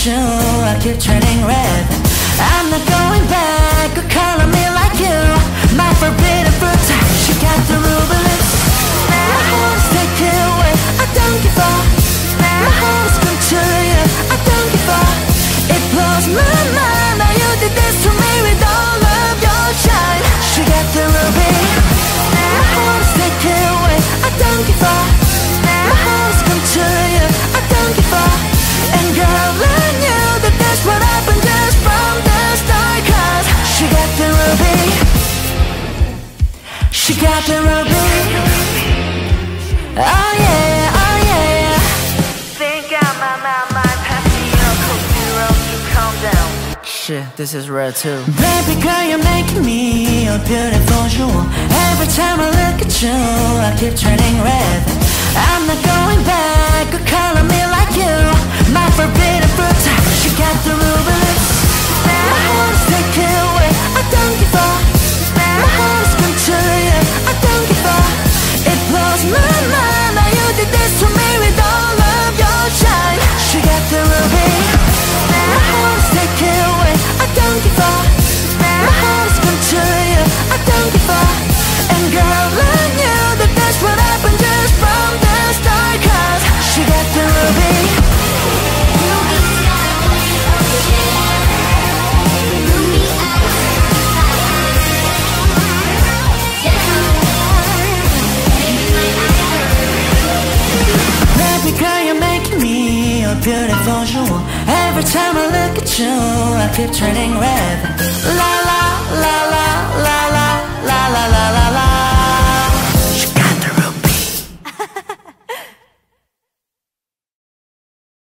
you, I keep turning red. I'm not going back, or color me like you. My forbidden fruit, she got the ruby lips. My heart is taken away, I don't give up. My heart is control you, I don't give up. It blows my mind how you did this to me with all of your shine. She got the ruby. My heart is taken away, I don't give up. My heart is control you, I don't give up. And girl, I knew that that's what happened just from the start. Cause she got the ruby. She got the ruby. Oh yeah, oh yeah. Think I'm my passion, cook zero, you calm down. Shit, this is rare too. Baby girl, you're making me a beautiful jewel. Every time I look at you, I keep turning red. I'm not going back, or color me like you. My forbidden fruit, she got the ruby lips. My heart is taken away, I don't give up. My heart is control you, I don't give up. It blows my mind how you did this to me with all of your shine. She got the ruby. My heart is taken away, I don't give up. My heart is control you, I don't give up. And girl, I knew that that's what happened just from the start. Cause she got the ruby. Baby girl, you're making me a beautiful jewel. Every time I look at you, I keep turning red. La la la